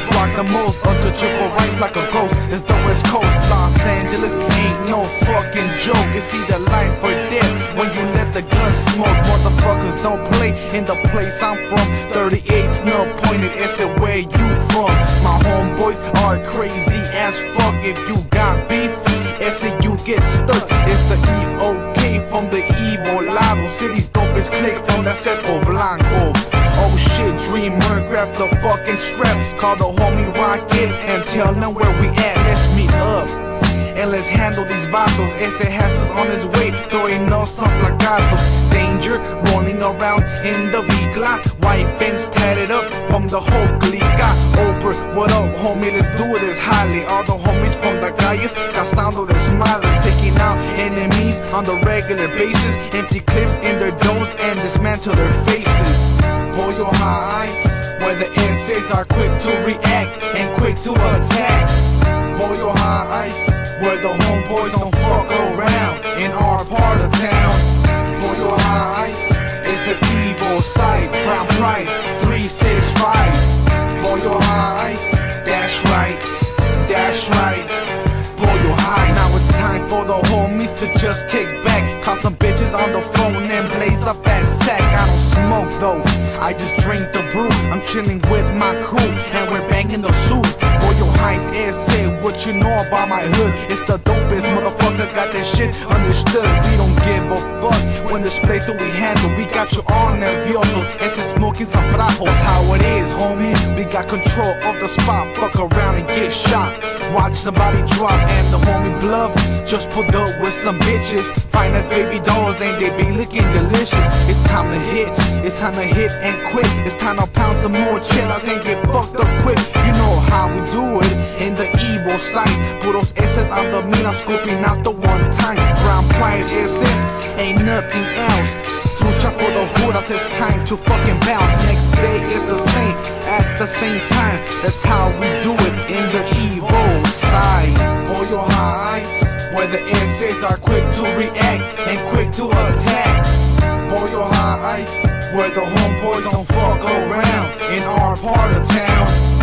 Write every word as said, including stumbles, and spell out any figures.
rock the most, untouchable rights like a ghost. It's the West Coast, Los Angeles ain't no fucking joke. It's either life or death when you let the gun smoke. Motherfuckers don't play in the place I'm from. thirty-eight's no pointed, it's it where you from. My homeboys are crazy as fuck. If you got beef, it's it you get stuck. It's the E O K from the evil lado. City's dopest click from that set of Blanco. Oh shit, dreamer, grab the fucking strap. Call the homie Rocket and tell them where we at. Let's meet up and let's handle these vatos. Ese has us on his way, throwing no some placazos. Danger, rolling around in the Vigla. White fence tatted up from the whole clica. Oprah, what up, homie? Let's do it as highly. All the homies from the calles, cazando their smiles, taking out enemies on the regular basis. Empty clips in their domes and dismantle their faces. Pollo Heights, where the S As are quick to react and quick to attack. Pollo Heights, where the homeboys don't fuck around in our part of town. Pollo Heights is the evil side. Brown Pride three six five. Pollo Heights, that's right, that's right. Pollo Heights. Now it's time for the homies to just kick back. Call some bitches on the phone and blaze a fat sack. I don't smoke though, I just drink the brew. I'm chilling with my crew and we're banging the suit. Pollo Heights, S A, what you know about my hood? It's the dopest, motherfucker, got that shit understood. We don't give a fuck when this play through we handle. We got you all nerviosos, ese smoking some frajos. That's how it is, homie, we got control of the spot. Fuck around and get shot. Watch somebody drop and the homie bluff. Just put up with some bitches, fine as baby dolls and they be looking delicious. It's time to hit, it's time to hit and quit. It's time to pound some more chelas and get fucked up quick. You know how we do it in the evil side. Puros S's on the mina, scoping out the one time. Brown Pride is it, ain't nothing else. Trucha for the hoodas, it's time to fucking bounce. Next day is the same, at the same time. That's how we do it in the evil side. Pollo Heights, where the S As are quick to react and quick to attack. Pollo Heights, where the homeboys don't fuck around in our part of town.